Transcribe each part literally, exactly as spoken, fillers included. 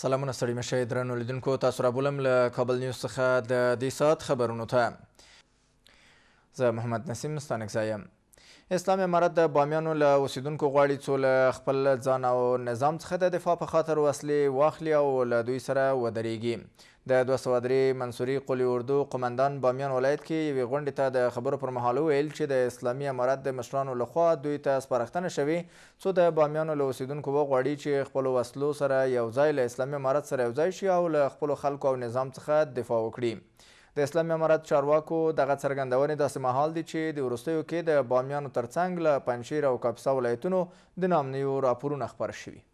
سلامونه ستړي مشئ درنو لیدونکو، تاسو رابولم له کابل نیوز څخه د دې ساعت خبرونو ته. زه محمد نسیم ستانکزی یم. اسلامي امارت د بامیانو له اوسیدونکو غواړي څو له خپل ځان او نظام څخه د دفاع په خاطر وسلې واخلي او له دوی سره ودرېږي. د دوه سوه درې منصوري قلي اردو قمندان بامیان ولایت کې یوې غونډې ته د خبرو پر مهال وویل چې د اسلامي امارت د مشرانو لخوا دوی ته سپارښتنه شوې څو د بامیانو له اوسیدونکو وغواړي چې خپلو وسلو سره یو ځای له اسلامي امارت سره یو ځای شي او له خپلو خلکو او نظام څخه دفاع وکړي. د اسلامي امارت چارواکو دغه څرګندونې داسې مهال دي چې د وروستیو کې د بامیانو ترڅنګ له پنجشیر او کاپیسا ولایتونو د نامنیو راپورونه خپاره شوي.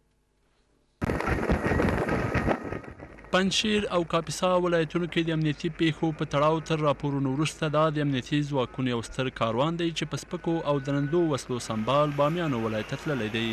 پنجشیر او کاپیسا ولایتونو کې د امنیتي پیښو په تړاو تر راپورونو وروسته دا د امنیتي ځواکونو یو ستر کاروان دی چې په سپکو او درندو وسلو سنبال بامیانو ولایت ته تللی دی.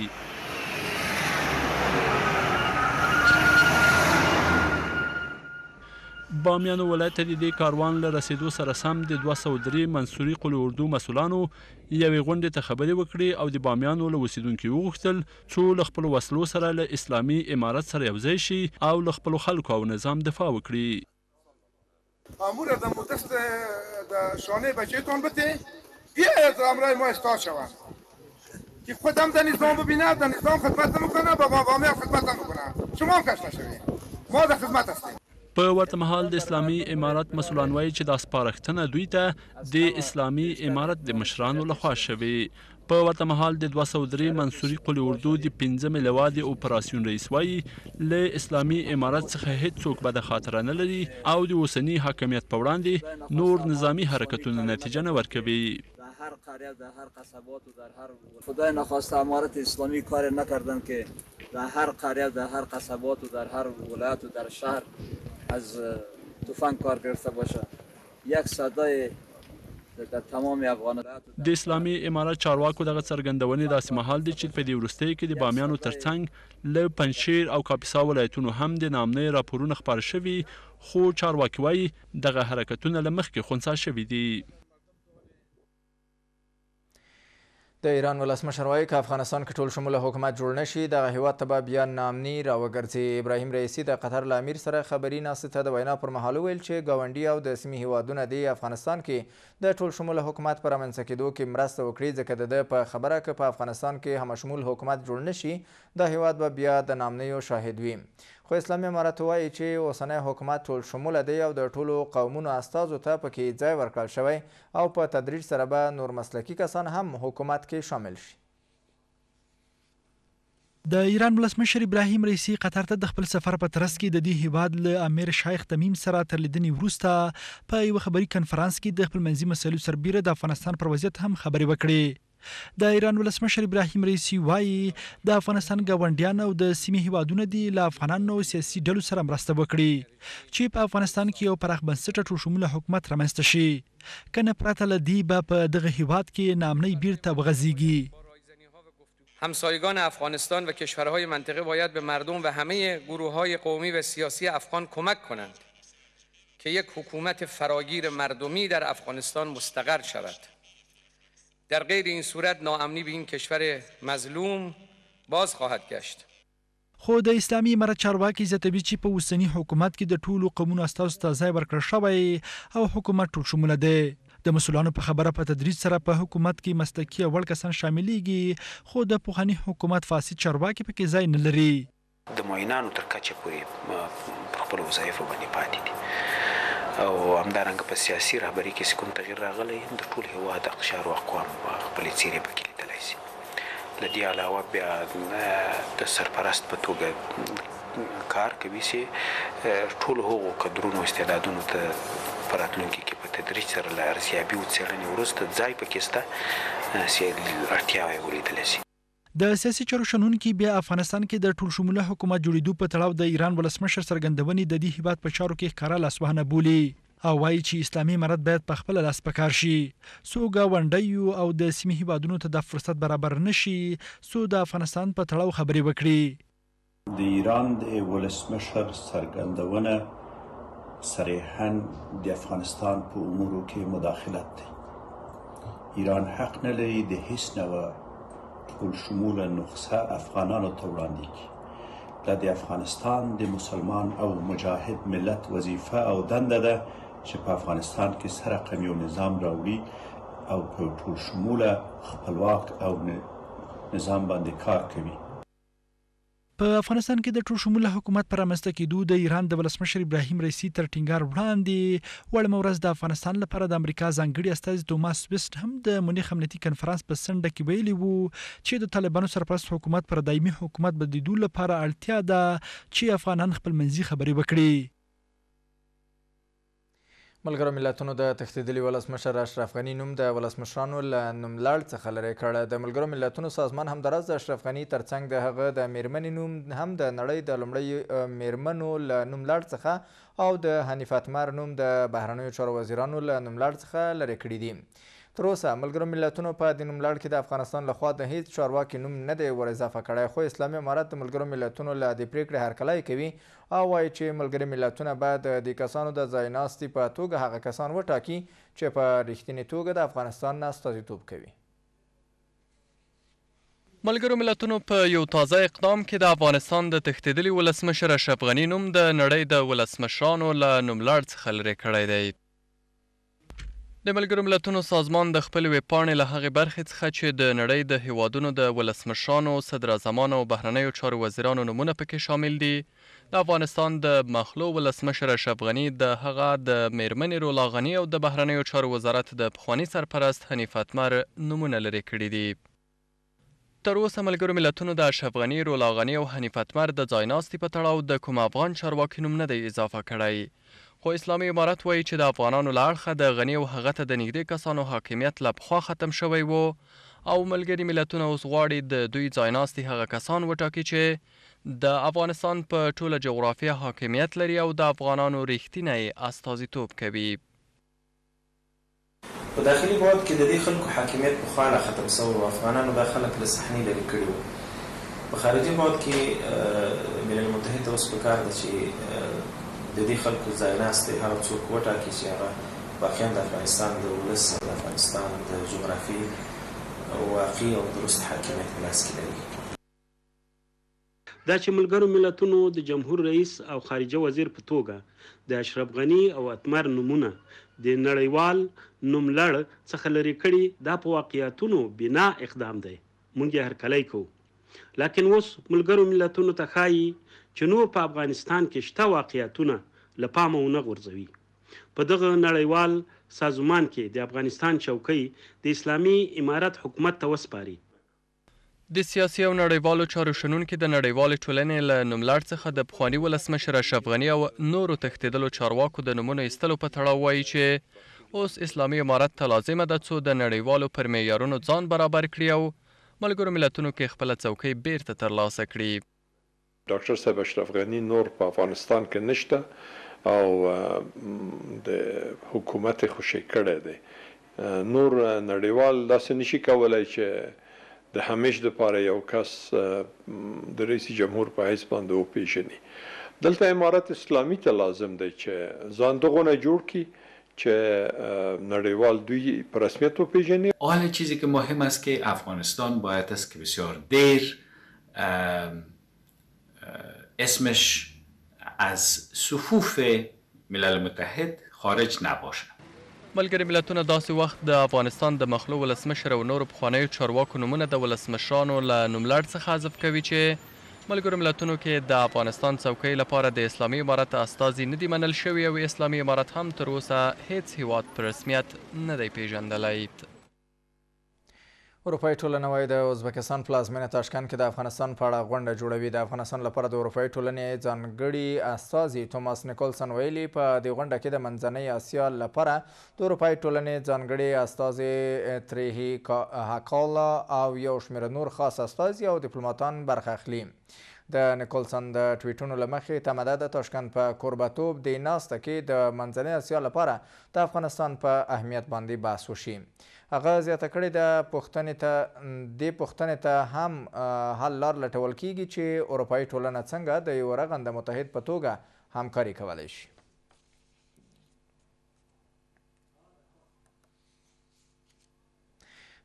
بامیانو ولایت ته د دې کاروان له رسیدو سره سم د دوه سوه درې منصوري قلي اردو مسؤلانو یوې غونډې ته خبرې وکړې او د بامیانو له اوسیدونکو وغوښتل څو له خپلو وسلو سره له اسلامي امارت سره یو ځای شي او له خپلو خلکو او نظام دفاع وکړي. مامور از مدست در شانه بچهتان بده بیاید امرای ما اصلاح شود که خودم در نظام ببینم، در نظام خدمت نمیکنه، با بامیان خدمت نمیکنه، شما هم کش نشوید، ما در خدمت هستیم. په ورته مهال د اسلامي امارت مسؤلان وایي چې دا سپارښتنه دوی ته د اسلامي امارت د مشرانو لخوا شوې. په ورته مهال د دوه سوه درې منصوري قلي اردو د پنځمې لوا د اپراسیون رئیس وایي له اسلامي امارت څخه هیڅوک بده خاطره نه لري او د اوسني حاکمیت په وړاندې نور نظامی حرکتونه نتیجه نه ورکوي. هر قریه در هر قصبات و در هر خدای نخواسته امارت اسلامی کار نکردن که در هر قریه در هر قصبات و در هر ولایت و در شهر از تفنگ کار گرفته باشه. یک صدای در تمام افغانستان د اسلامي امارت چارواکو دغه څرګندونې داسې مهال دي چې په دې وروستیو کې د بامیانو ترڅنګ له پنجشیر او کاپیسا ولایتونو هم د نامنۍ راپورونه خپاره شوي، خو چارواکي وایي دغه حرکتونه له مخکې خنثی شوي دي. د ایران ولسمشر وایي که افغانستان کې ټول شموله حکومت جوړ نشي دغه هیواد ته به بیا نامني راوګرځي. ابراهیم رئیسي د قطر له امیر سره خبري ناستې ته د وینا پر مهال وویل چې ګاونډي او د سیمې هیوادونه د افغانستان کې د ټول شموله حکومت په رامنځته کېدو کې مرسته وکړي، ځکه د ده په خبره که په افغانستان کې همشمول حکومت جوړ نشي دا هیواد به بیا د نامنیو شاهد وي. خو اسلامي امارت وایي چې اوسنی حکومت ټول شموله دی او د ټولو قومونو استازو ته پکې ځای ورکړل شوی او په تدریج سره به نور مسلکي کسان هم حکومت کې شامل شي. د ایران ولسمشر ابراهیم رئیسي قطر ته د خپل سفر په ترڅ کې د دې هیواد له امیر شیخ تمیم سره تر لیدنې وروسته په یوه خبري کنفرانس کې د خپل منځي مسایلو سربیره د افغانستان پر وضعیت هم خبرې وکړې. د ایران ولسمشر ابراهیم رئیسي وایي د افغانستان ګاونډیان او د سیمې هیوادونه دي له افغانانو سیاسي ډلو سره مرسته وکړي چې په افغانستان کې یو پراخ بنسټه ټول شموله حکومت رامنځته شي، که نه پرته له دې به په دغه هیواد کې نامنۍ بیرته وغځیږي. همسایگان افغانستان و کشورهای منطقه باید به مردم و همه گروه‌های قومی و سیاسی افغان کمک کنند که یک حکومت فراگیر مردمی در افغانستان مستقر شود. در غیر این صورت ناامنی به این کشور مظلوم باز خواهد گشت. خو د اسلامي امارت چارواکي زیاتوي چې په اوسني حکومت کې د ټولو قومونو استازو ته ځای ورکړل شوی او حکومت ټول شموله دی. د مسؤلانو په خبره په تدریج سره په حکومت کې مسلکي او وړ کسان شاملیږي، خو د پخواني حکومت فاسد چارواکي پکې ځای نه لري. د معینانو تر کچې پورې په خپلو وظایفو باندې پاتې دي او همدارنګه په سیاسي رهبري کې چې کوم تغیر راغلی د ټول هېواد اقشار و اقوام خپلې څیرې پکې لیدلی شي. له دې علاوه بیا د سرپرست په توګه کار کوي چې ټولو هغو قدرونو استعدادونو ته په راتلونکي کې په تدریج سره له ارزیابي و څېړنې وروسته ځای پکې شته چې اړتیاوې ولیدلی شي. د سیاسي چارو شنونکي بیا افغانستان کې د ټول شموله حکومت جوړېدو په تړاو د ایران ولسمشر څرګندونې د دې هیواد په چارو کې ښکاره لاسوهنه بولي او وایي چې اسلامي امارت باید په خپله لاس په کار شي څو ګاونډیو او د سیمې هیوادونو ته دا فرصت برابر نه شي څو د افغانستان په تړاو خبرې وکړي. د ایران د ولسمشر څرګندونه صریحاً د افغانستان په امورو کې مداخلت دی. ایران حق نه لري د هیڅ نوع ټول شموله نسخه افغانانو ته وړاندې کړي. د د افغانستان د مسلمان او مجاهد ملت وظیفه او دنده ده چې په افغانستان کې سره قومي نظام راوړي او په ټول شموله خپلواک او نظام باندې کار کوي. په افغانستان کې د ټول شموله حکومت پر رامنځته کېدو د ایران د ولسمشر ابراهیم رئیسي تر ټینګار وړاندې وړمه ورځ د افغانستان لپاره د امریکا ځانګړي استازي توماس ویسټ هم د مونیخ امنیتي کنفرانس په څنډه کې ویلي وو چې د طالبانو سرپرست حکومت پر دایمي حکومت بدلیدو لپاره اړتیا ده چې افغانان خپل منځي خبرې وکړي. ملګرو ملتونو د تښتېدلي ولسمشر اشرف غني نوم د ولسمشرانو له نوملړ څخه لرې کړ. د ملګرو ملتونو سازمان همداراز د اشرف غني ترڅنګ د هغه د میرمنې نوم هم د نړۍ د لومړۍ میرمنو له نوملړ څخه او د حنیف اتمر نوم د بهرنیو چارو وزیرانو له نوملړ څخه لرې کړي دي. تر اوسه ملګرو ملتونو په دې نوملړ کې د افغانستان لخوا د هیڅ چارواکي نوم نه دی ور اضافه کړی، خو اسلامي امارت د ملګرو ملتونو له دې پریکړې هرکلی کوي او وایي چې ملګري ملتونه باید د دې کسانو د ځای ناستي په توګه هغه کسان وټاکي چې په رښتینې توګه د افغانستان نه استازیتوب کوي. ملګرو ملتونو په یو تازه اقدام کې د افغانستان د تښتېدلي ولسمشر اشرف غني نوم د نړۍ د ولسمشرانو له نوملړ څخه لرې کړی دی. د ملګرو ملتونو سازمان د خپل ویبپاڼې له هغې برخې څخه چې د نړۍ د هیوادونو د ولسمشرانو، صدراعظمانو او بهرنیو چارو وزیرانو نومونه پکې شامل دي، د افغانستان د مخلو ولسمشر اشرف غني د هغه د میرمنې رولا غني او د بهرنیو چارو وزارت د پخواني سرپرست حنیف اتمر نومونه لرې کړي دي. تر اوسه ملګرو ملتونو د اشرف غني، رولا غني او حنیف اتمر د ځایناستي په تړاو د کوم افغان چارواکي نوم نه دی اضافه کړی، خو اسلامي امارت وایي چې د افغانانو له اړخه د غني او هغه ته د نږدې کسانو حاکمیت له پخوا ختم شوی و او ملګري ملتونه اوس غواړي د دوی ځایناستي هغه کسان وټاکي چې د افغانستان په ټوله جغرافیه حاکمیت لري او د افغانانو رښتینی استازیتوب کوي. په داخلي هېواد کې د دې خلکو حاکمیت پخوا نه ختم شوی و، افغانانو دا خلک له صحنې لرې کړي وو. په خارجي هېواد کې ملل متحد ته اوس پکار ده چې د دې خلکو ځایناستي هغه څوک وټاکي چې هغه واقعا د افغانستان د ولس او د افغانستان د جغرافي واقعي او درست حاکمیت په لاس کې لري. دا چې ملګرو ملتونو د جمهور رئیس او خارجه وزیر په توګه د اشرف غني او اتمر نومونه د نړیوال نوملړ څخه لرې کړي، دا په واقعیتونو بنا اقدام دی، موږ یې هرکلی کوو. لکن اوس ملګرو ملتونو ته ښایي چې نور په افغانستان کې شته واقعیتونه له پامه ونه غورځوي. په دغه نړیوال سازمان کې د افغانستان چوکۍ د اسلامي امارت حکومت ته وسپاري. د سیاسي او نړیوالو چارو شنونکي د نړیوالې ټولنې له نوملړ څخه د پخواني ولسمشر اشرف غني او نورو تښتېدلو چارواکو د نومونو ایستلو په تړاو وایي چې اوس اسلامي امارت ته لازمه ده څو د نړیوالو پر معیارونو ځان برابر کړي او ملګرو ملتونو کې خپله څوکۍ بیرته ترلاسه کړي. ډاکټر صاحب اشرف غني نور په افغانستان کې نشته او د حکومت خوشی کړی دی. نور نړیوال داسې نشي کولی چې د همیش دپاره یو کس د رئیس جمهور په حیث باندې وپیژني. دلته امارت اسلامی ته لازم دی چې ځان دغونه جوړ کړي چې نړیوال دوی په رسمیت وپیژنی. حالا چیزی که مهم است که افغانستان باید است که بسیار دیر اسمش از صفوف ملل متحد خارج نباشه. ملګري ملتونه داسې وخت د افغانستان د مخلو ولسمشر او نورو پخوانیو چارواکو نومونه د ولسمشرانو له نوملړ څخه حذف کوي چې ملګرو ملتونو کې د افغانستان څوکۍ لپاره د اسلامي امارت استازي نه دي منل شوي او اسلامي امارت هم تر اوسه هیڅ هیواد په رسمیت نه دی پیژندلی. اروپایي ټولنه وایي د ازبکستان پلازمینه تاشکند کې د افغانستان په اړه غونډه جوړوي. د افغانستان لپاره د اروپایي ټولنې ځانګړي استازي توماس نیکولسن ویلي په دې غونډه کې د منځنۍ اسیا لپاره د اروپایي ټولنې ځانګړي استازي تریهی هاکالا او یو شمېر نور خاص استازي او ډیپلوماتان برخه اخلي. د نیکولسن د ټویټونو له مخې تمه ده د تاشکند په کوربهتوب دې ناسته کې د منځنۍ اسیا لپاره د افغانستان په اهمیت باندې بحث وشي. هغه زیاته کړې د پوښتنې ته دې پوښتنې ته هم حل لار لټول کیږي چې اروپایي ټولنه څنګه د یو رغنده متحد په توګه همکاري کولی شي.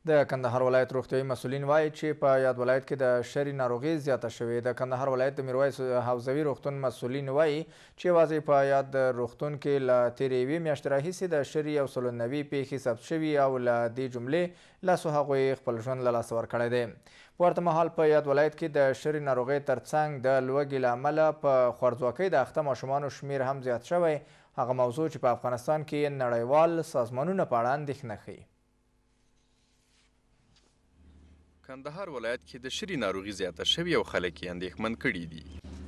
د کندهار ولایت روغتیایي مسؤلین وایي چې په یاد ولایت کې د شري ناروغي زیاته شوې. د کندهار ولایت د میرویس حوزوي روغتون مسؤلین وایي چې یوازې په یاد روغتون کې له تېرې یوې میاشتې راهیسې د شري یو سلو نوي پیښې ثبت شوي او له دې جملې لسو هغوی خپل ژوند له لاسه ورکړی دی. په ورته مهال په یاد ولایت کې د شري ناروغۍ ترڅنګ د لوږې له امله په خوارځواکۍ د اخته ماشومانو شمیر هم زیات شوی، هغه موضوع چې په افغانستان کې نړیوال سازمانونه په اړه اندېښنه ښیي. کندهار ولایت کې د شري ناروغي زیاته شوې او خلک یې اندېښمن کړي دي.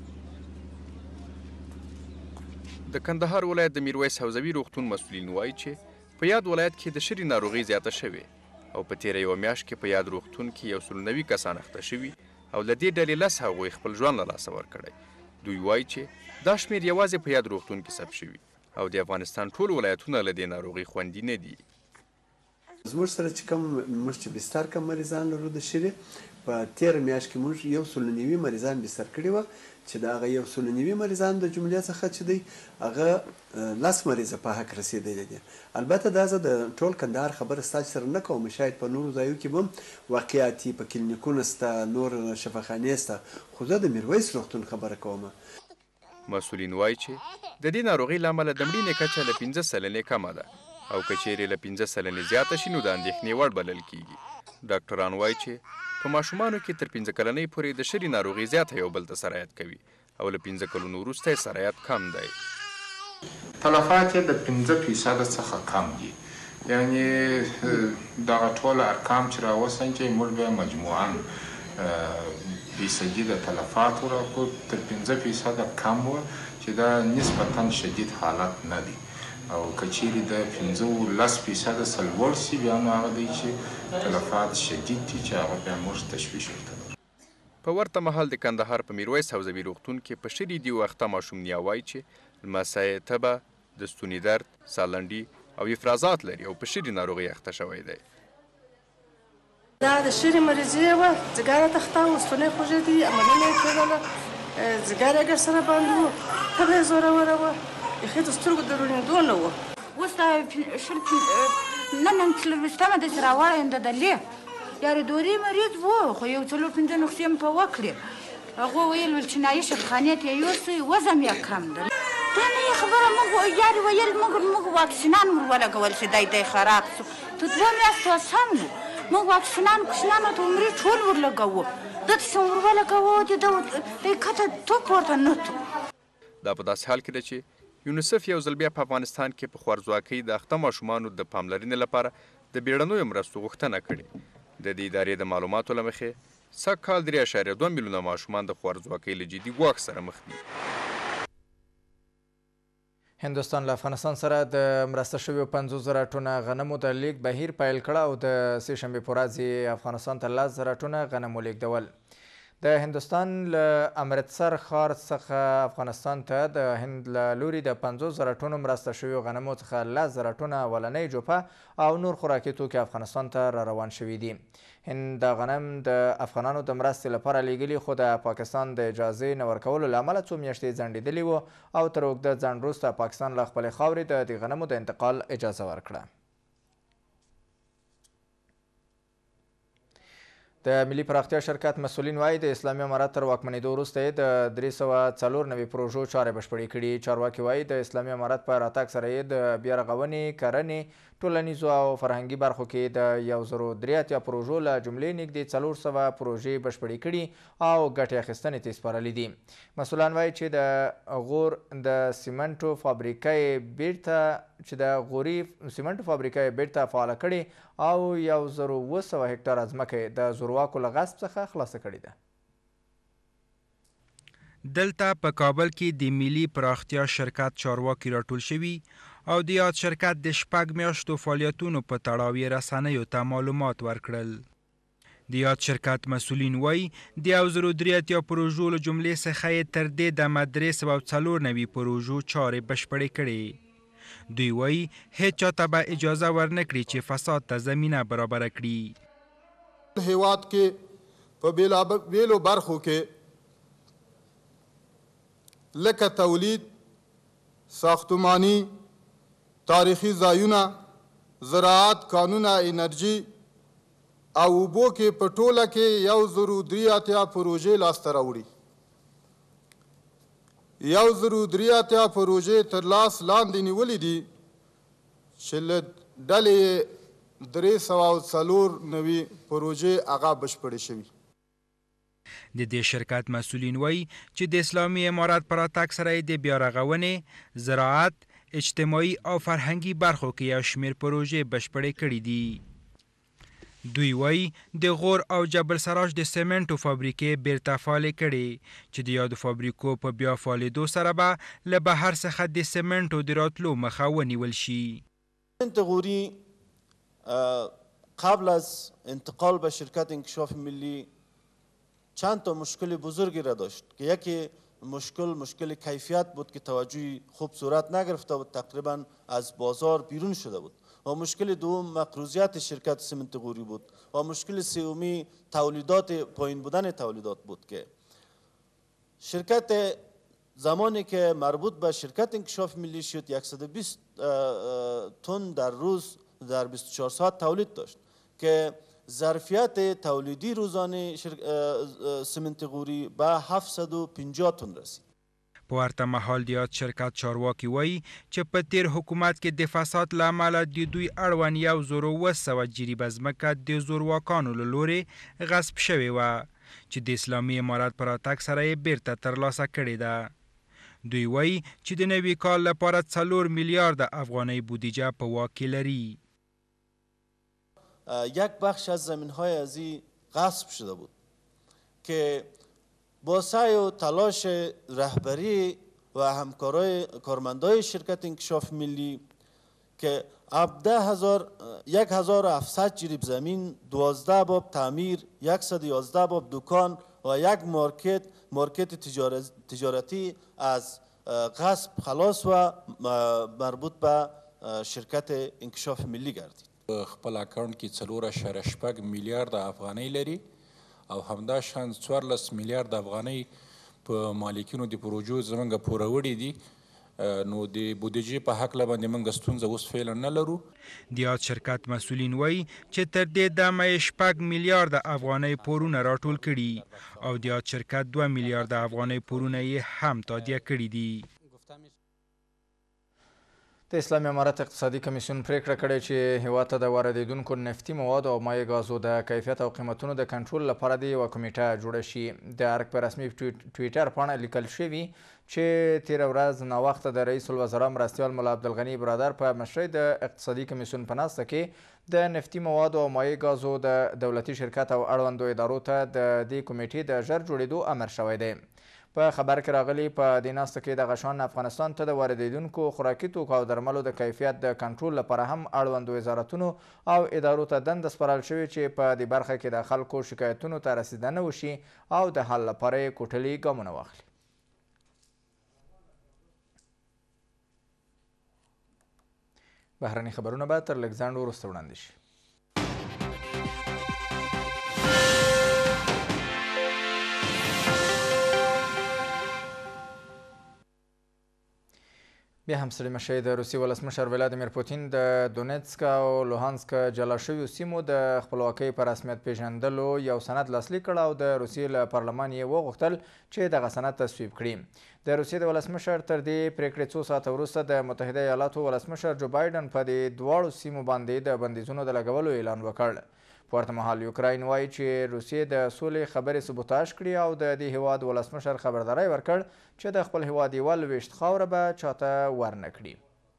د کندهار ولایت د میرویس حوزوي روغتون مسؤلین وایي چې په یاد ولایت کې د شري ناروغي زیاته شوې او په تېره یوه میاشت کې په یاد روغتون کې یو سلو نوي کسان اخته شوي او له دې ډلې لس هغوی خپل ژوند له لاسه ورکړی. دوی وایي چې دا شمېر یوازې په یاد روغتون کې ثبت شوي او د افغانستان ټول ولایتونه له دې ناروغۍ خوندي نه دي. زموږ سره چې کوم موږ چې بستر کم مریضان لرو د شري، په تېره میاشت کې موږ یو سلو نوي مریضان بستر کړي وه چې د هغه یو سلو نوي مریضانو د جملې څخه چې دی هغه لس مریضه په حق رسېدلي دي. البته دا زه د ټول کندهار خبره ستا سره نه کوم، شاید په نورو ځایو کې به هم واقعیات په کلینیکونه شته، نور شفاخانې شته، خو زه د میرویس روغتون خبره کوم. مسؤلین وایي چې د دې ناروغۍ له امله د مړینې کچه له پنځه سلنې کمه ده او که چیرې له پنځه سلنې زیاته شي نو د اندېښنې وړ بلل کېږي. ډاکټران وایي چې په ماشومانو کې تر پنځه کلنۍ پورې د شري ناروغي زیاته یو بل ته سرایت کوي او له پنځه کلونو وروسته یې سرایت کم دی. تلفات یې د پنځه فیصده څخه کم دي، یعنې دغه ټول ارقام چې راوسنجئ موږ بیا مجموعاً فیصدي د تلفاتو راکړو، تر پنځه فیصده کم وه چې دا نسبتاً شدید حالت نه دی او که چیرې د پنځه لس فیصده سلوړ سي بیا نو هغه دی چې تلفات شدید دي چې هغه بیا موږ تشویش ورته. په ورته مهال د کندهار په میرویس حوزوي روغتون کې په شري دي اخته ماشوم نیا وایي چې لمسی تبه، د ستوني درد، سالنډي او افرازات لري او په شري ناروغۍ اخته شوی دی. دا د شري مریضي وه، ځګر یې تخته و، ستونی یې خوږېدی، عملونه یې کېدله، ځګر یې ګډ سره باندې و، تبه یې زوروره وه، بیخي د سترګو د روڼېدو نه وه. اوس دا شل نن نن څلوېښتمه داسې راوړی یم د دلې یارې مریض و، خو یو څلور پنځه نسخې مې په وکړې. هغو ویل ول چې نایي شفاخانې ته یې یوسئ، وزن یې کم ده. دا نه یې خبره، موږ یارې ویل موږ موږ واکسینان ور ولګول چې دی دی خراب شو. په دوه میاشتو سم و، موږ واکسینان کوشنانو ته عمري ټول ور لګوو، ده ته چې ور ولګوو چې دی کته توپ ورته نه تو. دا په داسې حال کې ده چې یونیسف یو ځل بیا په افغانستان کې په خوارځواکۍ د اخته ماشومانو د پاملرنې لپاره د بیړنیو مرستو غوښتنه کړې. د دې ادارې د معلوماتو له مخې سږ کال درې اعشاریه دوه میلیونه ماشومان د خوارځواکۍ له جدي ګواښ سره مخ دي. هندوستان له افغانستان سره د مرسته شویو پنځوس زره ټونه غنمو د لیږد بهیر پیل کړه او د سې شنبې په ورځ یې افغانستان ته لس زره ټونه غنم ولیږدول. د هندوستان له امرتسر ښار څخه افغانستان ته د هند له لوري د پنځوس زره ټنو مرسته شویو غنمو څخه لس زره ټنه اولنۍ جوپه او نور خوراکي توکي افغانستان ته را روان شوي دي. هند د غنم د افغانانو د مرستې لپاره لیږلي، خو د پاکستان د اجازې نه ورکولو له امله څو میاشتې ځنډېدلي وو او تر اوږده ځنډ وروسته پاکستان له خپلې خاورې د دې غنمو د انتقال اجازه ورکړه. د ملي پراختیا شرکت مسؤلین وایي د اسلامي امارت تر واکمنېدو وروسته یې د درې سوه څلور نوي پروژو چارې بشپړې کړي. چارواکي وایي د اسلامي امارت په راتګ سره یې د بیا رغونې، کرنې، ټولنیزو او فرهنګي برخو کې د یو زرو درې اتیا پروژو له جملې نږدې څلور سوه پروژې بشپړې کړي او ګټې اخیستنې ته سپارلي دي. مسؤلان وایي چې د غور د سیمنټو فابریکه یې بیرته چې د غوري سیمنټو فابریکه یې بیرته فعاله کړې او یو زرو اوه سوه هکټاره ځمکه د زورواکو له غصب څخه خلاصه کړې ده. دلته په کابل کې د ملي پراختیا شرکت چارواکي راټول شوي او د یاد شرکت د شپږ میاشتو فعالیتونو په تړاو یې رسنیو ته معلومات ورکړل. د یاد شرکت مسؤلین وایي د یو زرو درې اتیا پروژو له جملې څخه یې تر دې دمه درې سوه څلور نوي پروژو چارې بشپړې کړې. دوی وایي هیڅ چاته به اجازه ورنه کړي چې فساد ته زمینه برابره کړي. هیواد کې په بیلابیلو برخو کې لکه تولید، ساختمانی، تاریخي ځایونه، زراعت، کانونه، انرژي، او اوبو کې په ټوله کې یو زرو درې اتیا پروژې لاسته راوړي. یو زرو درې اتیا پروژې تر لاس لاندې نیولې دي چې له ډلې درې سوه او څلور نوي پروژې هغه بشپړې شوي. د دې شرکت مسؤلین وایي چې د اسلامي امارات په راتګ سره یې د بیارغونې، زراعت، اجتماعي او فرهنګي برخو کې یو شمېر پروژې بشپړې کړي دي. دوی وایي د غور او جبل سراج د سمنټو فابریکې بیرته فعالې کړي چې د یادو فابریکو په بیا فعالېدو سره به له بهر څخه د سمنټو د راتلو مخه ونیول شي. سمنت غوری قبل از انتقال به شرکت انکشاف ملی چند تا مشکل بزرگی را داشت که یکی مشکل مشکل کیفیت بود که توجهی خوب صورت نگرفته بود، تقریبا از بازار بیرون شده بود. و مشکل دوم مقروضیت شرکت سمنت غوری بود و مشکل سومی تولیدات پایین بودن تولیدات بود که شرکت زمانی که مربوط به شرکت انکشاف ملی شد صد و بیست تن در روز در بیست و چهار ساعت تولید داشت که ظرفیت تولیدی روزانه سمنت غوری به هفتصد و پنجاه تن رسید. په ورته مهال د یاد شرکت چارواکي وایي چې په تیر حکومت کې د فساد له امله د دوی اړوند یو زر اوه سوه جریبه ځمکه د زورواکانو له لورې غصب شوې وه چې د اسلامي امارات په راتګ سره یې بیرته ترلاسه کړې ده. دوی وایي چې د نوي کال لپاره څلور میلیارد افغانۍ بودیجه په واک کې لري. یک بخش از زمین‌های از این غصب شده بود که با سعی و تلاش رهبری و همکارای کارمندای شرکت انکشاف ملی که ده هزار یک هزار و هفتصد جریب زمین، دوازده باب تعمیر، صد و یازده باب دکان و یک مارکت مارکت تجارتی از غصب خلاص و مربوط به شرکت انکشاف ملی گردید. خپل اکاونټ کې څلور اعشاریه شپږ میلیارده افغانۍ لري او همداشان څوارلس میلیارده افغانۍ په مالکینو د پروژو زموږ پوروړي دي. نو د بودیجې په هکله باندې موږ ستونزه اوس فعلا نه لرو. د یاد شرکت مسؤلین وایي چې تر دې دمه یې شپږ میلیارده افغانۍ پورونه راټول کړي او د یاد شرکت دوه میلیارده افغانۍ پورونه یې هم تادیه کړي دي. د اسلامي امارت اقتصادي کمیسیون پریکړه کړې چې هیواد ته د واردېدونکو نفتي موادو او مایع ګازو د کیفیت او قیمتونو د کنټرول لپاره د یوه کمیټه جوړه شي. د ارګ په رسمي ټویټر پاڼه لیکل شوي چې تېره ورځ ناوخته د رئیس الوزرا مرستیال ملا عبدالغني برادر په مشرۍ د اقتصادي کمیسیون په ناسته کې د نفتي موادو او مایع ګازو د دولتي شرکت او اړوندو ادارو ته د دې کمیټې د ژر جوړېدو امر شوی دی. په خبر کې راغلی په دې ناسته کې دغه شان افغانستان ته د واردېدونکو خوراکي توکو او درملو د کیفیت د کنټرول لپاره هم اړوندو وزارتونو او ادارو ته دنده سپارل شوې چې په دې برخه کې د خلکو شکایتونو ته رسیدنه وشي او د حل لپاره یې کوټلي ګامونه واخلي. بهرني خبرونه به تر لږ ځنډ وروسته وړاندې شي. بیا هم ستړي مه شئ. د روسیې ولسمشر ولادیمیر پوتین د دونیتسک او لوهانسک جلا شویو سیمو د خپلواکۍ په رسمیت پیژندلو یو سند لاسلیک کړ او د روسیې له پارلمان یې وغوښتل چې دغه سند تصویب کړي. د روسیې د ولسمشر تر دې پریکړې څو ساعته وروسته د متحده ایالاتو ولسمشر جو بایډن په دې دواړو سیمو باندې د بندیزونو د لګولو اعلان وکړ. په ورته مهال یوکراین وایي چې روسیې د سولې خبرې سبوتاژ کړي او د دې هیواد ولسمشر خبرداری ورکړ چې د خپل هیواد یوه لویشت خاوره به چاته ورنه کړي.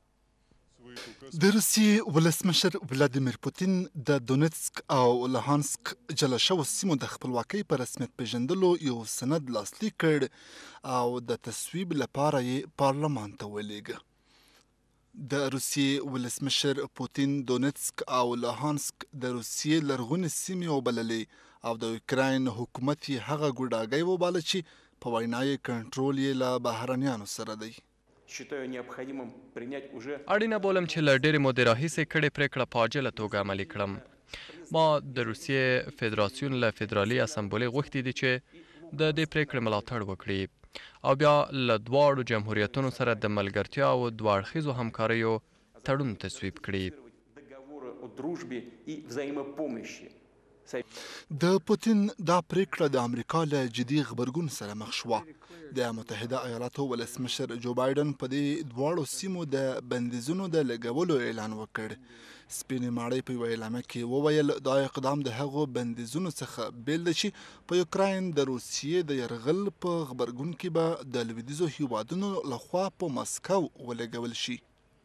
د روسیې ولسمشر ولادیمیر پوتین د دونیتسک او لوهانسک جلا شوو سیمو د خپلواکۍ په رسمیت پیژندلو یو سند لاسلیک کړ او د تصویب لپاره یې پارلمان ته ولیږه. د روسیې ولسمشر پوتین دونیتسک او لوهانسک د روسیې لرغونې سیمې وبللې او د یوکراین حکومت یې هغه ګوډاګی وباله چې په وینا یې کنټرول یې له بهرنیانو سره دی. اړینه بولم چې له ډېرې مودې راهیسې کړې پرېکړه په عاجله توګه عملي کړم. ما د روسیې فدراسیون له فدرالي اسمبلې غوښتي دي چې د دې پرېکړې ملاتړ وکړي او بیا له دواړو جمهوریتونو سره د ملګرتیا او دوه اړخیزو همکاریو تړون تصویب کړي. د پوتین دا پریکړه د امریکا له جدي غبرګون سره مخ شوه. د متحده ایالاتو ولسمشر جو بایدن په دې دواړو سیمو د بندیزونو د لګولو اعلان وکړ. سپینې ماڼۍ په یوه اعلامیه کې وویل دا اقدام د هغو بندیزونو څخه بیل دی چې په یوکراین د روسیې د یرغل په غبرګون کې به د لویدیځو هیوادونو لخوا په مسکو ولګول شي.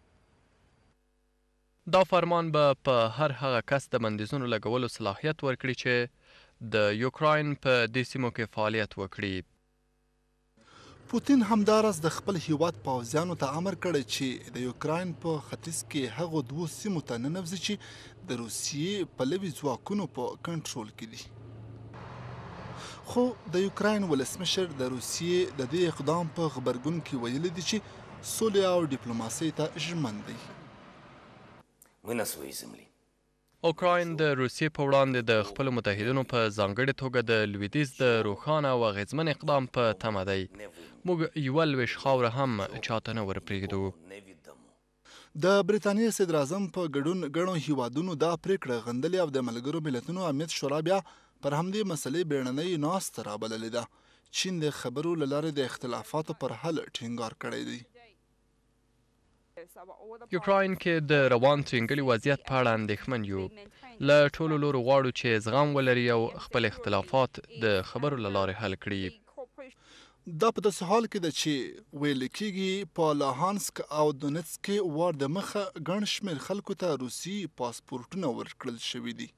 دا فرمان به په هر هغه کس د بندیزونو لګولو صلاحیت ورکړي چې د یوکراین په دې سیمو کې فعالیت وکړي. پوتین همداراز د خپل هیواد پوځیانو ته امر کړی چې د یوکراین په ختیځ کې هغو دوو سیمو ته ننوځي چې د روسیې پلوي ځواکونو په کنټرول کې دي. خو د یوکراین ولسمشر د روسیې د دې اقدام په غبرګون کې ویلي دي چې سولې او ډیپلوماسۍ ته ژمن دی. اوکراین د روسیې په وړاندې د خپلو متحدینو په ځانګړې توګه د لویدیځ د روښانه او اغېزمن اقدام په تمه دی. موږ یوه لویشت خاوره هم چاته نه ورپرېږدو. د برټانیې صدراعظم په ګډون ګڼو هیوادونو دا پریکړه غندلې او د ملګرو ملتونو امنیت شورا بیا پر همدې مسلې بیړنۍ ناسته رابللې ده. چین د خبرو له لارې د اختلافاتو پر حل ټینګار کړی دی. یوکراین کې د روان ترینګلي وضعیت په اړه اندېښمن یو. له ټولو لورو غواړو چې زغم ولري او خپل اختلافات د خبرو له لارې حل کړي. دا په داسې حال کې ده چې ویل کېږي په لاهانسک او دونیتسک کې وار د مخه ګڼ شمېر خلکو ته روسي پاسپورټونه ورکړل شوي دي.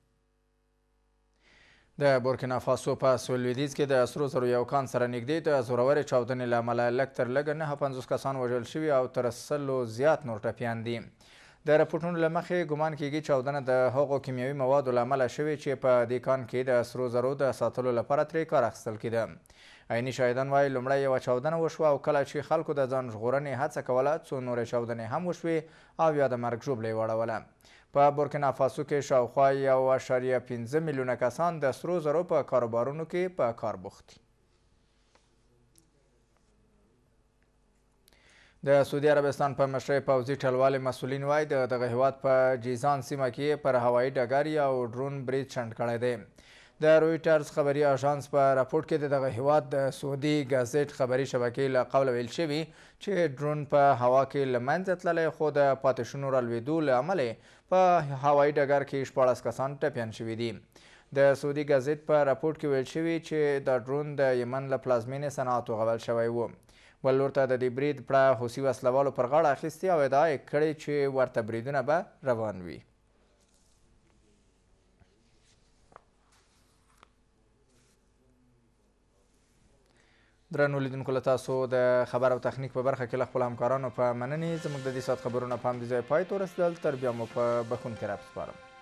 د بورکینا فاسو په سویل لویدیځ کې د سرو زرو یو کان سره نږدې د زورورې چاودنې له امله لږ تر لږه نهه پنځوس کسان وژل شوي او تر سلو زیات نور ټپیان دي. د راپورټونو له مخې ګمان کېږي چاودنه د هغو کیمیاوي موادو له امله شوې چې په دې کان کې د سرو زرو د ساتلو لپاره ترې کار اخیستل کېده. عیني شاهدان وایي لومړی یوه چاودنه وشوه او کله چې خلکو د ځان ژغورنې هڅه کوله څو نورې چاودنې هم وشوې او یا د مرګ ژوبله یې واړوله. په بورکینا فاسو کې شاوخوا یو اعشاریه پنځه میلیونه کسان د سرو زرو په کاروبارونو کې په کار بوخت دي. د سعودي عربستان په مشرۍ پوځي ټلوالې مسؤلین وایي د دغه هیواد په جیزان سیمه کې پر هوایي ډګر یو ډرون برید شنډ کړی دی. د رویټرز خبري اژانس په راپورټ کې د دغه هیواد د سعودي ګازټ خبري شبکې له قوله ویل شوي چې ډرون په هوا کې له منځه تللی خو د پاتې شونو رالوېدو له امله په هوایي ډګر کې شپاړس کسان ټپیان شوي دي. د سعودي ګازټ په راپورټ کې ویل شوي چې دا ډرون د یمن له پلازمینې صنعا توغول شوی و. بل لور ته د دې برید پړه حوثي وسلوالو پر غاړه اخیستې او ادعا یې کړې چې ورته بریدونه به روان وي. درنو لیدونکو له تاسو د خبر او تخنیک په برخه کې له خپلو همکارانو په مننې زموږ د دې ساعت خبرونه په همدې ځای پای ته ورسېدل. تر بیا مو په بخښونکي رب سپارم.